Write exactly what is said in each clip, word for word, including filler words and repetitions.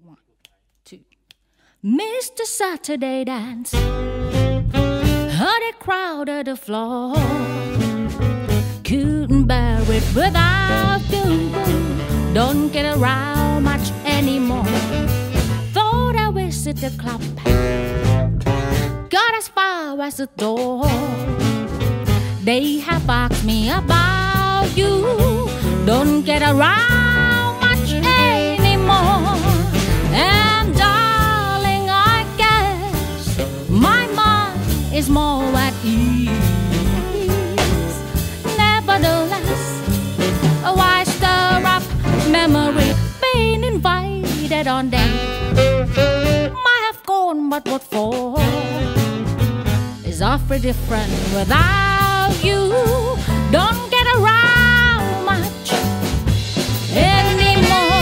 One, two. Mister Saturday Dance, heard a crowd at the floor, couldn't bear it without you, don't get around much anymore. Thought I visit the club, got as far as the door. They have asked me about you, don't get around much anymore. And darling, I guess my mind is more at ease. Nevertheless, why stir up memory, being invited on date? Might have gone, but what for? It's awfully different without you. Don't get around much anymore.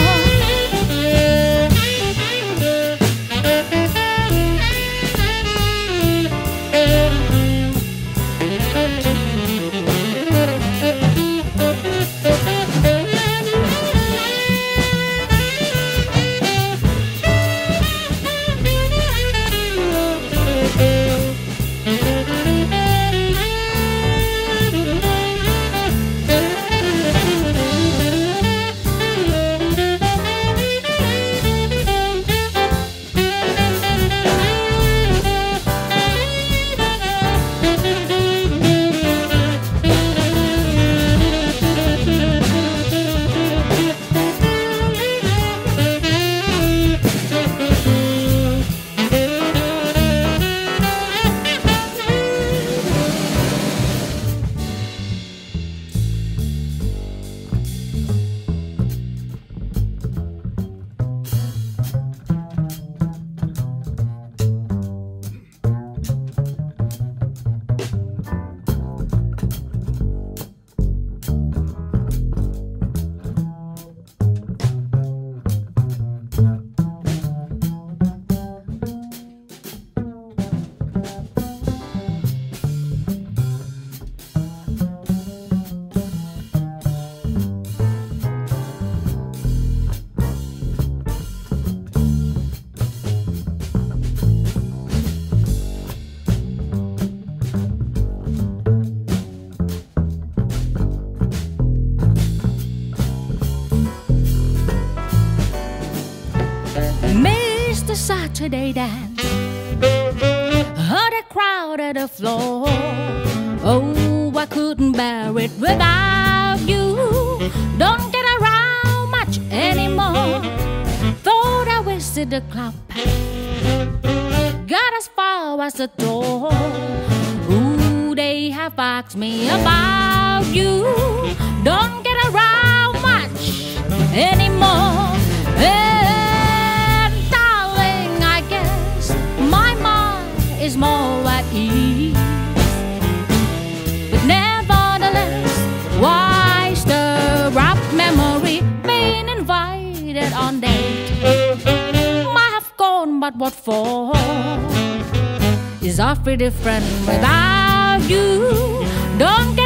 Mister Saturday Dance, heard a crowd at the floor. Oh, I couldn't bear it without you. Don't get around much anymore. Thought I visited the club, got as far as the door. Ooh, they have asked me about you. Don't get around much anymore. And darling, I guess my mind is more at ease. But nevertheless, why stir up memory, being invited on date? Might have gone, but what for? It's awfully different without you. Don't